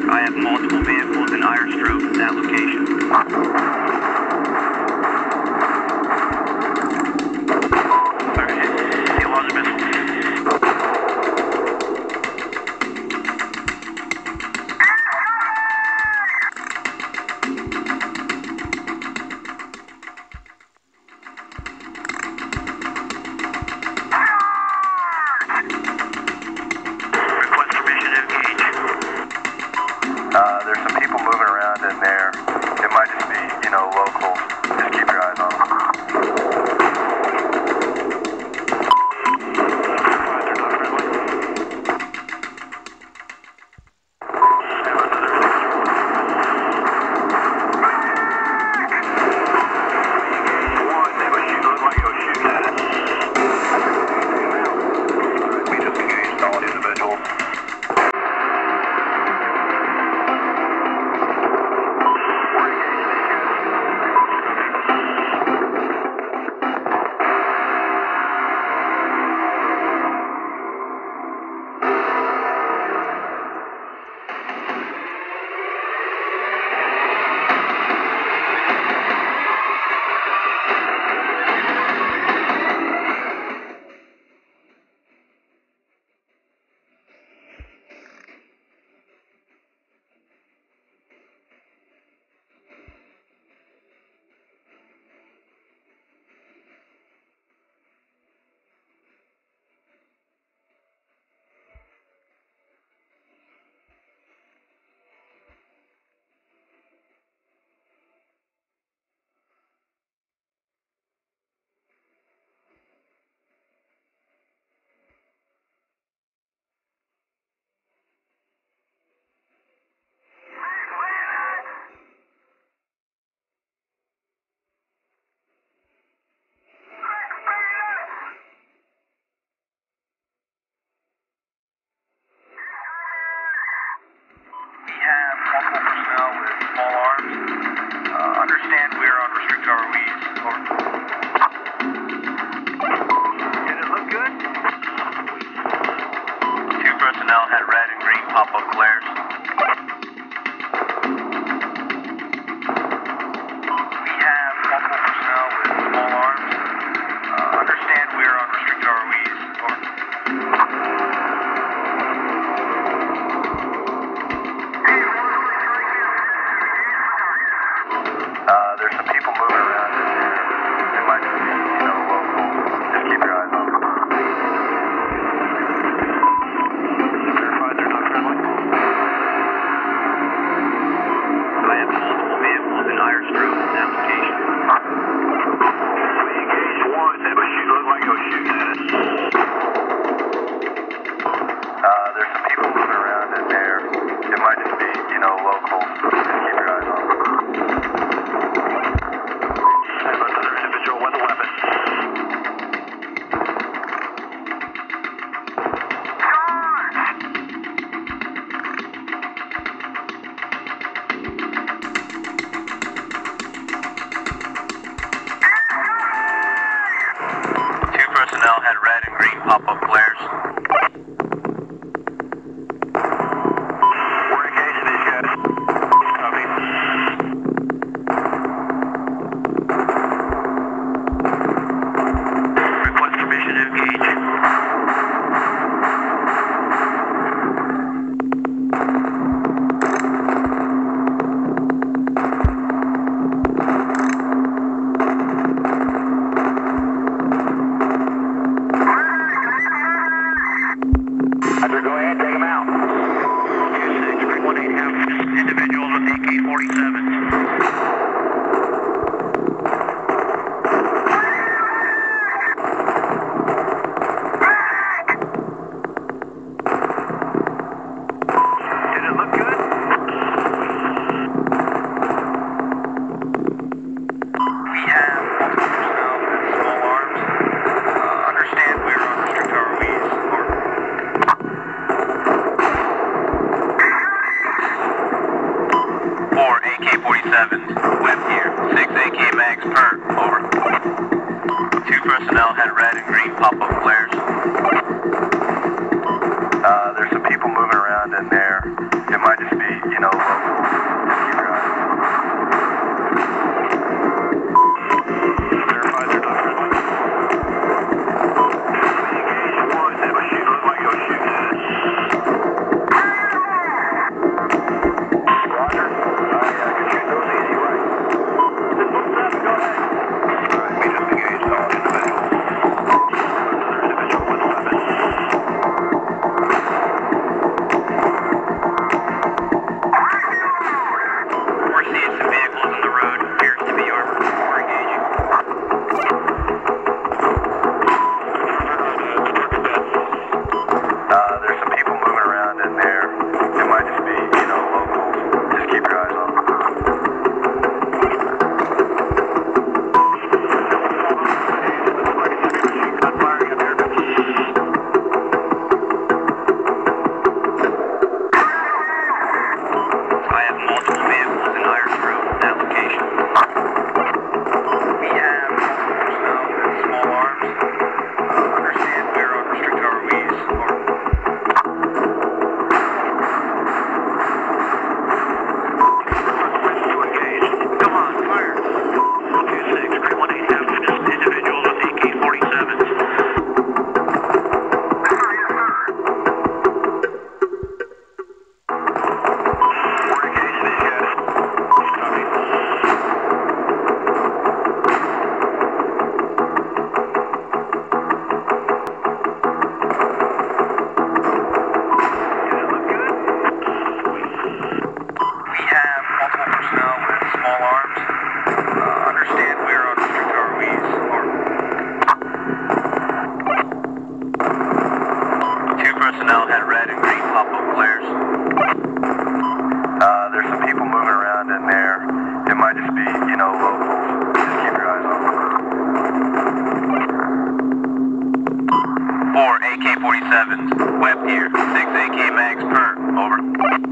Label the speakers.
Speaker 1: I have multiple vehicles in Ironstrode at that location. Sergeant, deal on the missile. Request permission to engage.
Speaker 2: There's some people moving around in there. It might just be, local. Just keep your eyes on them.
Speaker 1: They're not friendly. Have another one, they would shoot, look like you'll shoot at it. We just engaged all individuals. Multiple personnel with small arms. Understand we are on restricted ROEs. Over. Did it look good? Two personnel had red and green pop-up flares. We have multiple personnel with small arms. Understand we are on restricted ROEs. Over.
Speaker 2: There's some people moving around in there. It might just be, local. Just keep your eyes on them.
Speaker 1: Verify they're not friendly. I have multiple vehicles in Ironstrode at that location. We engaged one, they would shoot, look like you'll shoot at it.
Speaker 2: There's some people moving around in there. It might just be, local. Just keep your eyes on them.
Speaker 1: Have another individual with a weapon. Two personnel had red and green pop-up flares. We're engaging these guys. Copy. Request permission to engage.
Speaker 2: Go ahead, take them out.
Speaker 1: 26318 have individuals with AK-47s. Did it look good? We have multiple personnel with small arms. Understand we are on restricted ROEs. Over. Four AK-47s, whip here, 6 AK mags per, over. Two personnel had red and green pop-up flares.
Speaker 2: There's some people moving around in there. It might just just be, you know, local. Just keep your eyes on. Verify they're not friendly. Engage one. Have a shoot. Look like you'll shoot at it. Roger. I can shoot those easy, right? 617, go ahead. All right, we just engaged all individuals. Another individual with a weapon.
Speaker 1: We're seeing some vehicles on the road. Appears to be armed. We're engaging.
Speaker 2: There's some people moving around in there. It might just be, you know, locals. Just keep your eyes on.
Speaker 1: I have multiple vehicles in Iris Road in that location. We have multiple personnel with small arms. Understand we're on restricted ROEs. Come on, fire.
Speaker 2: 2-6, grade 180, have individuals with AK-47s. We're engaged, they got it. Copy. Does it look good?
Speaker 1: We have multiple personnel with small arms. Understand we're on restricted ROEs. Two personnel had red and green pop-up flares.
Speaker 2: There's some people moving around in there. It might just be, you know, locals. Just keep your eyes on.
Speaker 1: 4 AK-47s. Webb here. 6 AK mags per. Over.